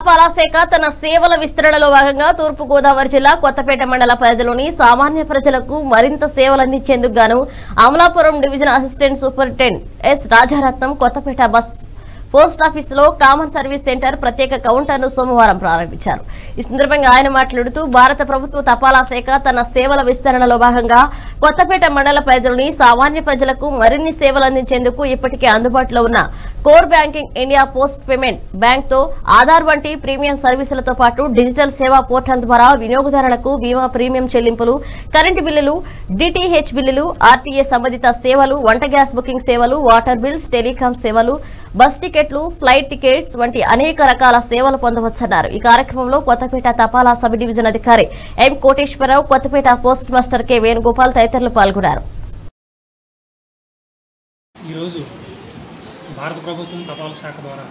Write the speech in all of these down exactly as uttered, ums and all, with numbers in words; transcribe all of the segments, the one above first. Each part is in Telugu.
పాలశాఖ తన సేవల విస్తరణలో భాగంగా తూర్పు గోదావరి జిల్లా కొత్తపేట మండల పరిధిలోని సామాన్య ప్రజలకు మరింత సేవలు అందించేందుకు గాను Amalapuram division assistant superintendent S Rajaratnam Kothapeta bus post ఆఫీసులో కామన్ సర్వీస్ సెంటర్ ప్రత్యేక కౌంటర్ను సోమవారం ప్రారంభించారు। ఈ సందర్భంగా ఆయన మాట్లాడుతూ భారత ప్రభుత్వ తపాలా శాఖ తన సేవల విస్తరణలో భాగంగా కొత్తపేట మండల పరిధిలోని సామాన్య ప్రజలకు మరిన్ని సేవలు అందించేందుకు ఇప్పటికే అందుబాటులో ఉన్న core banking, India post payment bank తో ఆధార్ వంటి ప్రీమియం సర్వీసులతో పాటు డిజిటల్ సేవా పోర్టల్ ద్వారా వినియోగదారులకు బీమా ప్రీమియం చెల్లింపులు, కరెంటు బిల్లులు, డిటిహెచ్ బిల్లులు, ఆర్టీఏ సంబంధిత సేవలు, వంట గ్యాస్ బుకింగ్ సేవలు, వాటర్ బిల్స్, టెలికాం సేవలు, బస్ టికెట్లు, ఫ్లైట్ టికెట్స్ వంటి అనేక రకాల సేవలు పొందవచ్చన్నారు। ఈ కార్యక్రమంలో కొత్తపేట తపాలా సబ్ డివిజన్ అధికారి M Koteswararao, Kothapeta post master K Venugopal తదితరులు పాల్గొన్నారు। ఈరోజు భారత ప్రభుత్వం తపాలా శాఖ ద్వారా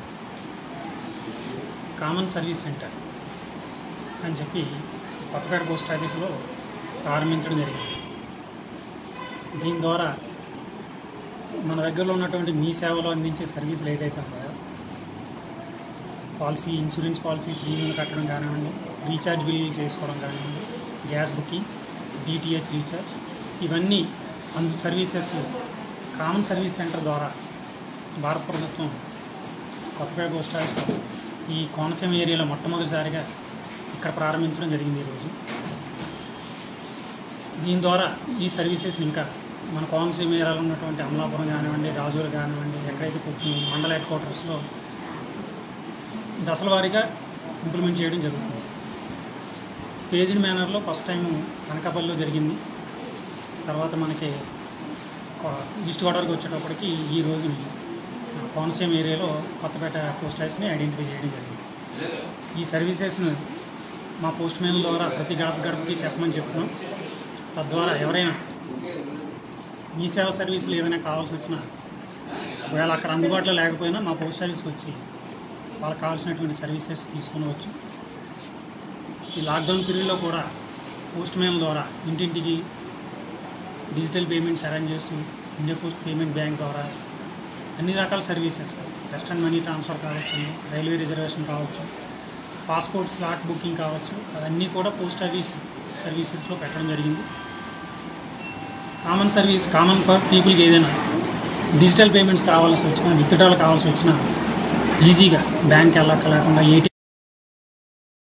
కామన్ సర్వీస్ సెంటర్ అని చెప్పి కొత్తపేట పోస్ట్ ఆఫీసులో ప్రారంభించడం జరిగింది। దీని ద్వారా మన దగ్గరలో ఉన్నటువంటి మీ సేవలో అందించే సర్వీసులు ఏదైతే ఉన్నాయో పాలసీ, ఇన్సూరెన్స్ పాలసీ ప్రీమియం కట్టడం కానివ్వండి, రీఛార్జ్ బిల్లు చేసుకోవడం కానివ్వండి, గ్యాస్ బుకింగ్, డిటిహెచ్ రీఛార్జ్, ఇవన్నీ అందు సర్వీసెస్ కామన్ సర్వీస్ సెంటర్ ద్వారా భారత ప్రభుత్వం కొత్తపేట పోస్ట్ ఆఫీస్ ఈ కోనసీమ ఏరియాలో మొట్టమొదటిసారిగా ఇక్కడ ప్రారంభించడం జరిగింది ఈరోజు। దీని ద్వారా ఈ సర్వీసెస్ ఇంకా మన కోనసీమ ఏరియాలో ఉన్నటువంటి అమలాపురం కానివ్వండి, రాజూరు కానివ్వండి, ఎక్కడైతే కొంచెం మండల హెడ్ క్వార్టర్స్లో దశల వారీగా ఇంప్లిమెంట్ చేయడం జరుగుతుంది। పేజ్డ్ మేనర్లో ఫస్ట్ టైం అనకాపల్లిలో జరిగింది, తర్వాత మనకి ఈస్ట్ గోదావరికి వచ్చేటప్పటికి ఈ రోజు కోనసీమ ఏరియాలో కొత్తపేట పోస్ట్ ఆఫీస్ని ఐడెంటిఫై చేయడం జరిగింది। ఈ సర్వీసెస్ను మా పోస్ట్ మ్యాన్ ద్వారా ప్రతి గడప గడపకి చెప్పమని చెప్తున్నాం। తద్వారా ఎవరైనా మీ సేవ సర్వీసులు ఏదైనా కావాల్సి వచ్చినా, ఒకవేళ అక్కడ అందుబాటులో లేకపోయినా మా పోస్ట్ ఆఫీస్కి వచ్చి వాళ్ళకి కావాల్సినటువంటి సర్వీసెస్ తీసుకునవచ్చు। ఈ లాక్డౌన్ పీరియడ్లో కూడా పోస్ట్ మ్యాన్ ద్వారా ఇంటింటికి డిజిటల్ పేమెంట్స్ అరేంజ్ చేస్తూ ఇండియా పోస్ట్ పేమెంట్ బ్యాంక్ ద్వారా అన్ని రకాల సర్వీసెస్, వెస్టర్న్ మనీ ట్రాన్స్ఫర్ కావచ్చు, రైల్వే రిజర్వేషన్ కావచ్చు, పాస్పోర్ట్ స్లాట్ బుకింగ్ కావచ్చు, అవన్నీ కూడా పోస్ట్ ఆఫీస్ సర్వీసెస్లో పెట్టడం జరిగింది। కామన్ సర్వీస్ కామన్ ఫర్ పీపుల్కి ఏదైనా డిజిటల్ పేమెంట్స్ కావాల్సి వచ్చినా, విత్డ్రాలు కావాల్సి వచ్చినా ఈజీగా బ్యాంక్ వెళ్ళక లేకుండా ఏటీ